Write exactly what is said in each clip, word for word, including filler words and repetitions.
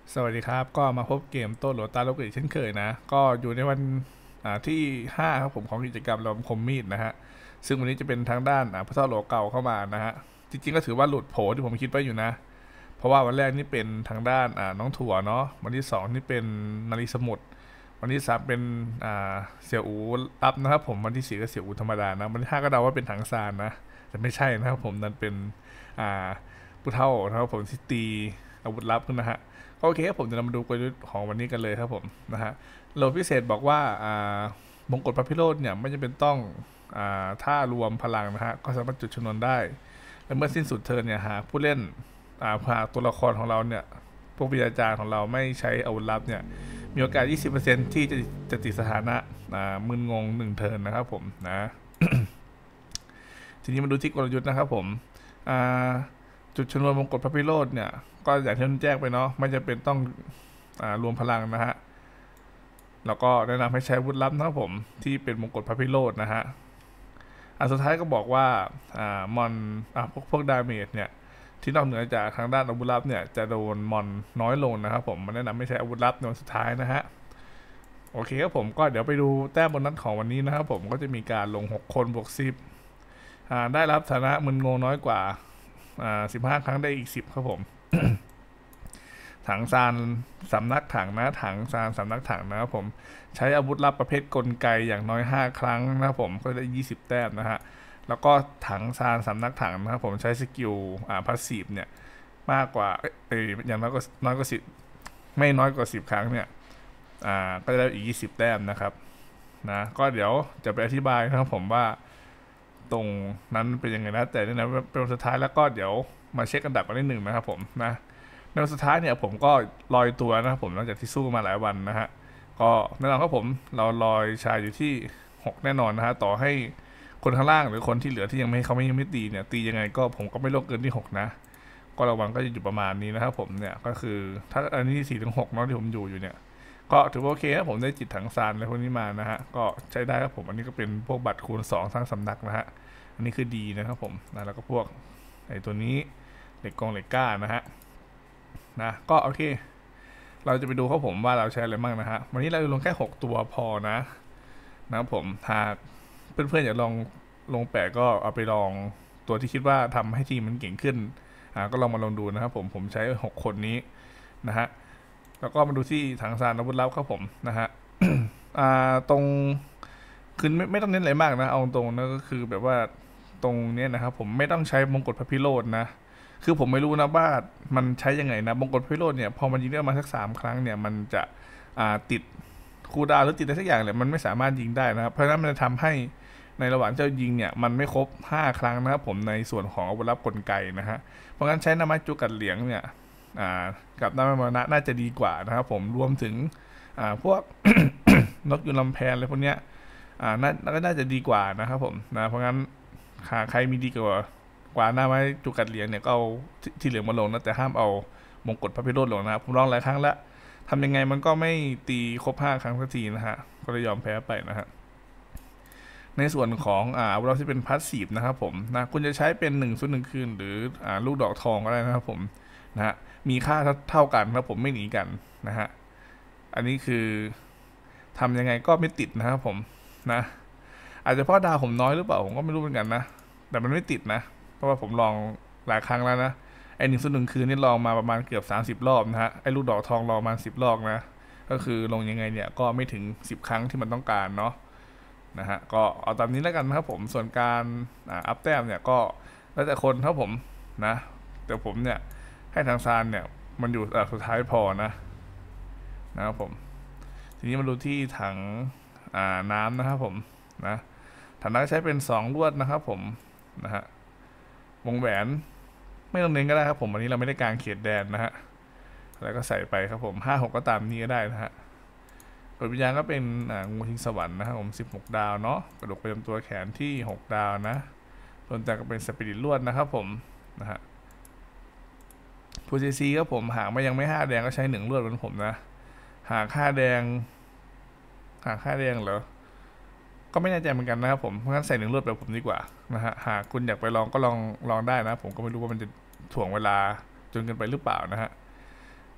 สวัสดีครับก็มาพบเกมโต้โหลตาโลกอีกเช่นเคยนะก็อยู่ในวันที่ห้าครับผมของกิจกรรมลมคมมีดนะฮะซึ่งวันนี้จะเป็นทางด้านพุทธโหลเก่าเข้ามานะฮะจริงๆก็ถือว่าหลุดโผที่ผมคิดไว้อยู่นะเพราะว่าวันแรกนี่เป็นทางด้านน้องถั่วเนาะวันที่สองนี่เป็นนารีสมุทรวันที่สามเป็นเสี่ยวอูรับนะครับผมวันที่สี่ก็เสี่ยวอูธรรมดานะวันที่ห้าก็เดาว่าเป็นถังซานนะแต่ไม่ใช่นะครับผมนั่นเป็นผู้เฒ่านะครับผมที่ตีอาวุธลับนะฮะ โอเคครับผมจะนำมาดูกลยุทธ์ของวันนี้กันเลยครับผมนะฮะโหลดพิเศษบอกว่าอ่ามงกฎพระพิโรธเนี่ยไม่จำเป็นต้องอ่าถ้ารวมพลังนะฮะก็สามารถจุดชนวนได้และเมื่อสิ้นสุดเทิร์นเนี่ยหากผู้เล่นอ่าหากตัวละครของเราเนี่ยพวกวิญญาณของเราไม่ใช้อาวุธลับเนี่ยมีโอกาส ยี่สิบเปอร์เซ็นต์ ที่จะจะติดสถานะอ่ามึนงงหนึ่งเทิร์นนะครับผมนะ ทีนี้มาดูที่กลยุทธ์นะครับผมอ่าจุดชนวนมงกฎพระพิโรธเนี่ยก็อย่างที่ผมแจ้งไปเนาะไม่จะเป็นต้องอารวมพลังนะฮะแล้วก็แนะนำให้ใช้วุธลับนะครับผมที่เป็นมงกฎพระพิโรธนะฮะอันสุดท้ายก็บอกว่าอ่ามอนอ่าพวกพวกดาเมจเนี่ยที่นอกเหนือจากทางด้านอาวุธลับเนี่ยจะโดนมอนน้อยลงนะครับผมมันแนะนำให้ใช้อาวุธลับในวันสุดท้ายนะฮะโอเคครับผมก็เดี๋ยวไปดูแต้มโบนัสของวันนี้นะครับผมก็จะมีการลงหกคนบวกสิบได้รับฐานะมึนงงน้อยกว่าสิบห้าครั้งได้อีกสิบครับผม ถังซานสำนักถังนะถังซานสำนักถังนะครับผมใช้อาวุธลับประเภทกลไกอย่างน้อยห้าครั้งนะครับผมก็ได้ยี่สิบแต้มนะฮะแล้วก็ถังซานสำนักถังนะครับผมใช้สกิลอ่าพาสซีฟเนี่ยมากกว่าเอ้ยอย่างน้อยก็น้อยกว่าสิบไม่น้อยกว่าสิบครั้งเนี่ยอ่าก็ได้อีกยี่สิบแต้มนะครับนะก็เดี๋ยวจะไปอธิบายนะครับผมว่าตรงนั้นเป็นยังไงนะแต่ในนั้นเป็นสุดท้ายแล้วก็เดี๋ยวมาเช็คอันดับกันนิดหนึ่งนะครับผมนะในวันสุดท้ายเนี่ยผมก็ลอยตัวนะครับผมหลังจากที่สู้มาหลายวันนะฮะก็แน่นอนครับผมเราลอยชายอยู่ที่หกแน่นอนนะฮะต่อให้คนข้างล่างหรือคนที่เหลือที่ยังไม่เขาไม่ยังไม่ตีเนี่ยตียังไงก็ผมก็ไม่ลงเกินที่หกนะก็ระวังก็จะอยู่ประมาณนี้นะครับผมเนี่ยก็คือถ้าอันนี้สี่ถึงหกเนาะที่ผมอยู่อยู่เนี่ยก็ถือว่าโอเคนะผมได้จิตถังซานอะไรพวกนี้มานะฮะก็ใช้ได้ครับผมอันนี้ก็เป็นพวกบัตรคูณสองสร้างสำนักนะฮะอันนี้คือดีนะครับผมนะแล้วก็พวกไอ้ตัวนี้เหล็กกองเหล็กก้านะฮะนะก็โอเคเราจะไปดูครับผมว่าเราใช้อะไรบ้างนะฮะวันนี้เราลงแค่หกตัวพอนะนะครับผมหากเพื่อนๆอยากลองลงแปะก็เอาไปลองตัวที่คิดว่าทำให้ทีมมันเก่งขึ้นอ่าก็ลองมาลองดูนะครับผมผมใช้หกคนนี้นะฮะแล้วก็มาดูที่ถังซานอาวุธลับครับผมนะฮะ อ่าตรงคือไม่ไม่ต้องเน้นอะไรมากนะเอาตรงนะก็คือแบบว่าตรงเนี้ยนะครับผมไม่ต้องใช้มงกุฎพระพิโรจน์นะคือผมไม่รู้นะว่ามันใช้ยังไงนะมงกุฎพระพิโรจน์เนี่ยพอมันยิงได้มาสักสามครั้งเนี่ยมันจะอ่าติดคูลดาวน์หรือติดอะไรสักอย่างเลยมันไม่สามารถยิงได้นะครับเพราะฉะนั้นมันจะทำให้ในระหว่างเจ้ายิงเนี่ยมันไม่ครบห้าครั้งนะครับผมในส่วนของอาวุธลับกลไกนะฮะเพราะงั้นใช้น้ำมันจุกัดเหลียงเนี่ยกับน้ำมันมรณะน่าจะดีกว่านะครับผมรวมถึงพวก นกยูงลำแพนอะไรพวกเนี้ยอ่าน่าก็น่าจะดีกว่านะครับผมนะเพราะงั้นใครมีดีกว่ากว่าหน้าไม้จุกัดเหรียญเนี่ยก็เอาที่เหลืองมาลงนะแต่ห้ามเอามงกุฎพระพิโรธลงนะครับผมลองหลายครั้งแล้วทำยังไงมันก็ไม่ตีครบห้าครั้งสักทีนะฮะก็เลยยอมแพ้ไปนะฮะในส่วนของอ่าเราที่เป็นพาสซีฟนะครับผมนะคุณจะใช้เป็นหนึ่งส่วนหนึ่งคืนหรืออ่าลูกดอกทองก็ได้นะครับผมนะฮะมีค่าเท่ากันครับผมไม่หนีกันนะฮะอันนี้คือทำยังไงก็ไม่ติดนะครับผมนะอาจจะเพราะดาวผมน้อยหรือเปล่าผมก็ไม่รู้เหมือนกันนะแต่มันไม่ติดนะเพราะว่าผมลองหลายครั้งแล้วนะไอ้หนึ่งส่วนหนึ่งคืนนี่ลองมาประมาณเกือบสามสิบรอบนะฮะไอ้ลูกดอกทองลองมาสิบรอบนะก็คือลงยังไงเนี่ยก็ไม่ถึงสิบครั้งที่มันต้องการเนาะนะฮะก็เอาตามนี้แล้วกันนะครับผมส่วนการอัพแต้มเนี่ยก็แล้วแต่คนครับผมนะแต่ผมเนี่ยให้ทางซานเนี่ยมันอยู่สุดท้ายพอนะนะครับผมทีนี้มาดูที่ถังน้ำนะครับผมนะถังน้ำใช้เป็นสองลวดนะครับผมนะฮะวงแหวนไม่ต้องเน้นก็ได้ครับผมวันนี้เราไม่ได้กางเขตแดนนะฮะแล้วก็ใส่ไปครับผมห้าหกก็ตามนี้ก็ได้นะฮะกดวิญญาณก็เป็นงูทิ้งสวรรค์นะครับผมสิบหกดาวเนาะกระดูกประจำตัวแขนที่หกดาวนะส่วนแต่ก็เป็นสปิริตลวดนะครับผมนะฮะพูซีซีก็ผมหางมายังไม่ห้าแดงก็ใช้หนึ่งลวดเหมือนผมนะหากห้าแดงหากห้าแดงเหรอก็ไม่แน่ใจเหมือนกันนะครับผมเพราะงั้นใส่หนึ่งลวดแบบผมดีกว่านะฮะหากคุณอยากไปลองก็ลองลองได้นะผมก็ไม่รู้ว่ามันจะถ่วงเวลาจนเกินไปหรือเปล่านะฮะ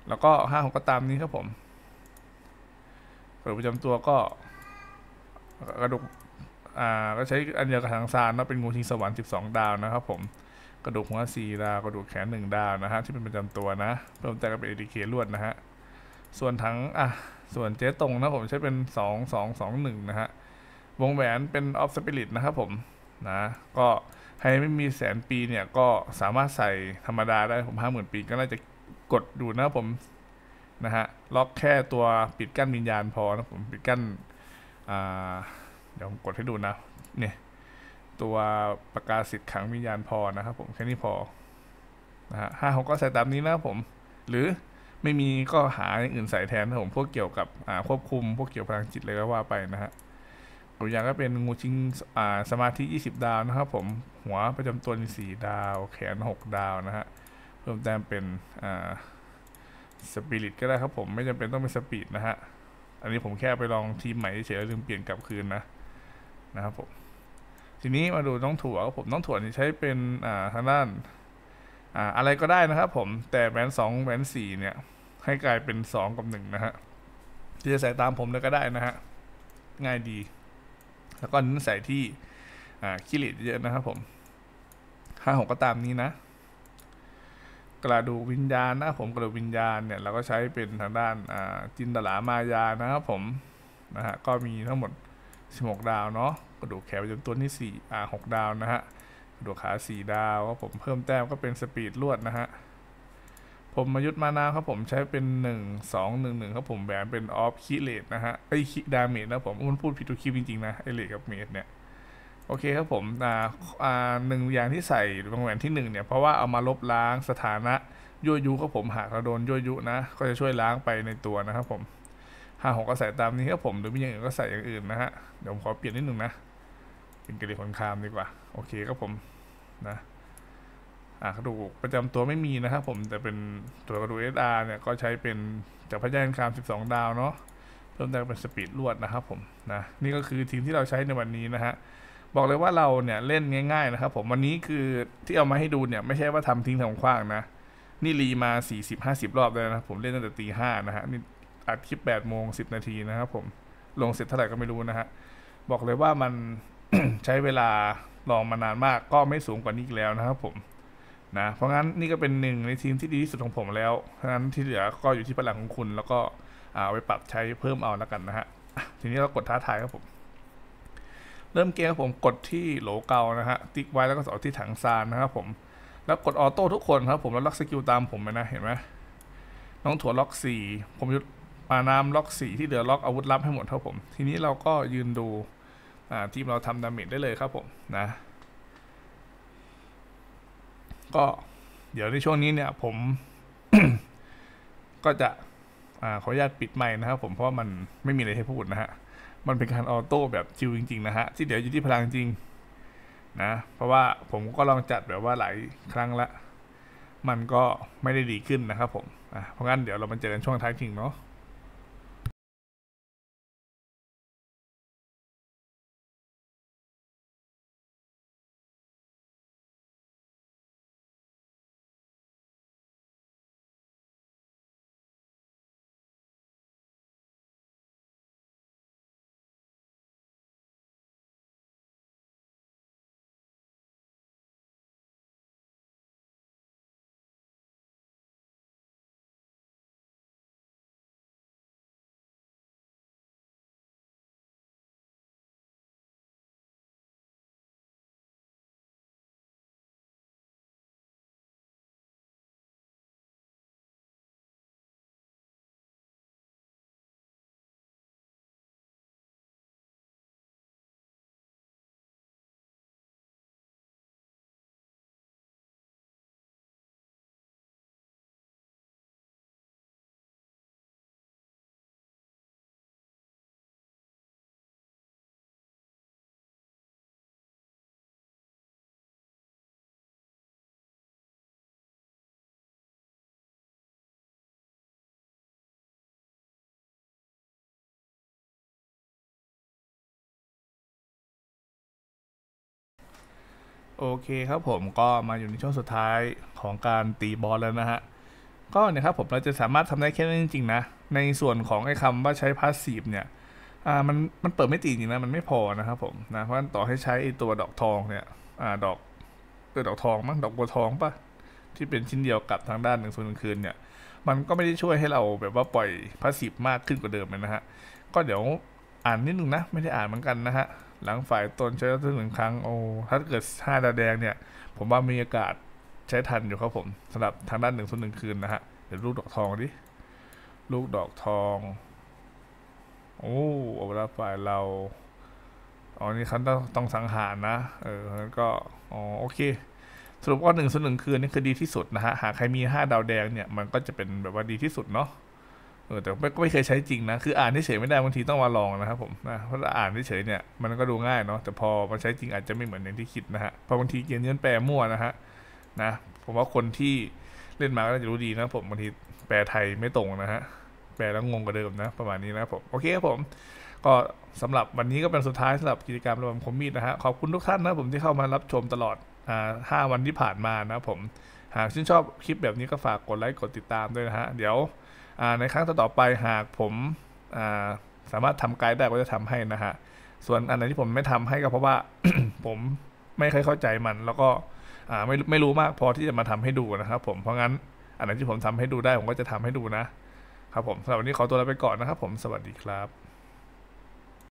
แล้วก็ห้าหกก็ตามนี้ครับผมกระดูกประจำตัวก็กระดูกอ่าก็ใช้อันเดียวกับทางซานเนาะเป็นงูชิงสวรรค์สิบสองดาวนะครับผมกระดูกหัวสี่ดาวกระดูกแขนหนึ่งดาวนะฮะที่เป็นประจำตัวนะเพิ่มแต่งก็เป็น เอ ดี เค ลวดนะฮะส่วนถังอ่ะส่วนเจ๊ตรงนะผมใช้เป็นสองสองสองหนึ่งนะฮะวงแหวนเป็นออฟสปิริตนะครับผมนะก็ใครไม่มีแสนปีเนี่ยก็สามารถใส่ธรรมดาได้ผมห้าหมื่นปีก็น่าจะกดดูนะครับผมนะฮะล็อกแค่ตัวปิดกั้นวิญญาณพอนะผมปิดกั้นอ่าเดี๋ยวผมกดให้ดูนะเนี่ยตัวประกาศสิทธิ์ขังวิญญาณพอนะครับผมแค่นี้พอนะฮะห้าหกก็ใส่ตามนี้นะครับผมหรือไม่มีก็หาอย่างอื่นใส่แทนนะผมพวกเกี่ยวกับควบคุมพวกเกี่ยวพลังจิตเลยก็ว่าไปนะฮะตัวอย่างก็เป็นงูชิงสมาธิยี่สิบดาวนะครับผมหัวประจำตัวสี่ดาวแขนหกดาวนะฮะเพิ่มแต้มเป็นสปิริตก็ได้ครับผมไม่จำเป็นต้องเป็นสปีดนะฮะอันนี้ผมแค่ไปลองทีมใหม่เฉยๆลืมเปลี่ยนกลับคืนนะนะครับผมทีนี้มาดูน้องถั่วครับผมน้องถั่วนี่ใช้เป็นทางด้านอะไรก็ได้นะครับผมแต่แบนสองแบนสี่เนี่ยให้กลายเป็นสองกับหนึ่งนะฮะที่จะใส่ตามผมเลยก็ได้นะฮะง่ายดีแล้วก็เน้นใส่ที่คิริเยอะนะครับผมห้าหกก็ตามนี้นะกระดูกวิญญาณนะผมกระดูกวิญญาณเนี่ยเราก็ใช้เป็นทางด้านจินตลามายานะครับผมนะฮะก็มีทั้งหมดสิบหกดาวเนาะกระดูกแขนจนตัวที่สี่อ่าหกดาวนะฮะกระดูกขาสี่ดาวก็ผมเพิ่มแต้มก็เป็นสปีดลวดนะฮะผมมายุทธมานาครับผมใช้เป็นหนึ่งสองหนึ่งหนึ่งครับผมแบนเป็นออฟคิเลตนะฮะไอคิดาเมจนะผมมันพูดผิดทุกคลิปจริงๆนะไอเลกับเมจเนี่ยโอเคครับผมอ่าอ่าหนึ่งอย่างที่ใส่วงแหวนที่หนึ่งเนี่ยเพราะว่าเอามาลบล้างสถานะยั่วยุครับผมหากเราโดนยั่วยุนะก็จะช่วยล้างไปในตัวนะครับผมห้าหกก็ใส่ตามนี้ครับผมหรือมีอย่างอื่นก็ใส่อย่างอื่นนะฮะเดี๋ยวผมขอเปลี่ยนนิดหนึ่งนะเป็นกระดิ่งคนคามดีกว่าโอเคครับผมนะอ่ากระดูกประจำตัวไม่มีนะครับผมแต่เป็นตัวกระดูก เอส อาร์ เนี่ยก็ใช้เป็นจากพระยาคามสิบสองดาวเนาะเพิ่มเติมเป็นสปีดลวดนะครับผมนะนี่ก็คือทีมที่เราใช้ในวันนี้นะฮะบอกเลยว่าเราเนี่ยเล่นง่ายๆนะครับผมวันนี้คือที่เอามาให้ดูเนี่ยไม่ใช่ว่าทำทิ้งทำขว้างนะนี่รีมา สี่สิบ ห้าสิบ รอบเลยนะผมเล่นตั้งแต่ตีห้านะฮะนี่อัดคลิปแปดโมงสิบนาทีนะครับผมลงเสร็จเท่าไหร่ก็ไม่รู้นะฮะบอกเลยว่ามัน ใช้เวลาลองมานานมากก็ไม่สูงกว่านี้อีกแล้วนะครับผมนะเพราะงั้นนี่ก็เป็นหนึ่งในทีมที่ดีที่สุดของผมแล้วเพราะงั้นที่เหลือก็อยู่ที่พลังของคุณแล้วก็เอาไปปรับใช้เพิ่มเอาแล้วกันนะฮะทีนี้เรากดท้าทายครับผมเริ่มเกมครับผมกดที่โหลเกานะฮะติ๊กไว้แล้วก็ต่อที่ถังซานนะครับผมแล้วกดออโต้ทุกคนครับผมแล้วล็อกสกิลตามผมไปนะเห็นไหมน้องถั่วล็อกสี่ผมยุดมาน้ำล็อกสี่ที่เหลือล็อกอาวุธลับให้หมดครับผมทีนี้เราก็ยืนดูทีมเราทำดาเมจได้เลยครับผมนะก็เดี๋ยวในช่วงนี้เนี่ยผม ก็จะอขออนุญาตปิดไมค์นะครับผมเพราะว่ามันไม่มีอะไรให้พูดนะฮะมันเป็นการออโต้แบบจิวจริงๆนะฮะที่เดี๋ยวอยู่ที่พลังจริงนะเพราะว่าผมก็ลองจัดแบบว่าหลายครั้งละมันก็ไม่ได้ดีขึ้นนะครับผมอ่ะเพราะงั้นเดี๋ยวเรามาเจอกันช่วงท้ายจริงเนาะโอเคครับผมก็มาอยู่ในช่วงสุดท้ายของการตีบอสแล้วนะฮะก็เนี่ยครับผมเราจะสามารถทำได้แค่นั้นจริงๆนะในส่วนของไอ้คำว่าใช้ passive เนี่ยอ่ามันมันเปิดไม่ติดจริงนะมันไม่พอนะครับผมนะเพราะฉะนั้นต่อให้ใช้ไอ้ตัวดอกทองเนี่ยอ่าดอกเออดอกทองมั้งดอกบัวทองปะที่เป็นชิ้นเดียวกับทางด้านหนึ่งส่วนหนึ่งคืนเนี่ยมันก็ไม่ได้ช่วยให้เราแบบว่าปล่อย passive มากขึ้นกว่าเดิมเลยนะฮะก็เดี๋ยวอ่านนิดนึงนะไม่ได้อ่านเหมือนกันนะฮะหลังฝ่ายตนใช้ถึงหนึ่งครั้งโอ้ถ้าเกิดห้าดาวแดงเนี่ยผมว่ามีโอกาสใช้ทันอยู่ครับผมสำหรับทางด้านหนึ่งส่วนหนึ่งคืนนะฮะเดี๋ยวลูกดอกทองดิลูกดอกทองโอ้เอาละฝ่ายเราอ๋อนี่เขาต้องต้องสังหารนะเออแล้วก็อ๋อโอเคสรุปว่าหนึ่งส่วนหนึ่งคืนนี่คือดีที่สุดนะฮะหากใครมีห้าดาวแดงเนี่ยมันก็จะเป็นแบบว่าดีที่สุดเนาะเออแต่ไม่ไม่เคยใช้จริงนะคืออ่านเฉยไม่ได้บางทีต้องมาลองนะครับผมนะเพราะอ่านเฉยเนี่ยมันก็ดูง่ายเนาะแต่พอมาใช้จริงอาจจะไม่เหมือนอย่างที่คิดนะฮะเพราะบางทีเกมนี้มันแปลมั่วนะฮะนะผมว่าคนที่เล่นมาก็จะรู้ดีนะผมบางทีแปลไทยไม่ตรงนะฮะแปลแล้วงงกว่าเดิมนะประมาณนี้นะผมโอเคครับผมก็สำหรับวันนี้ก็เป็นสุดท้ายสำหรับกิจกรรมระบำคมมีดนะฮะขอบคุณทุกท่านนะผมที่เข้ามารับชมตลอดอ่าห้าวันที่ผ่านมานะผมหากชื่นชอบคลิปแบบนี้ก็ฝากกดไลค์กดติดตามด้วยนะฮะเดี๋ยวในครั้งต่อไปหากผมสามารถทำไกด์ได้ก็จะทำให้นะฮะส่วนอันไหนที่ผมไม่ทำให้ก็เพราะว่า ผมไม่เคยเข้าใจมันแล้วก็ไม่ไม่รู้มากพอที่จะมาทำให้ดูนะครับผมเพราะงั้นอันไหนที่ผมทำให้ดูได้ผมก็จะทำให้ดูนะครับผมสำหรับวันนี้ขอตัวลาไปก่อนนะครับผมสวัสดีครับ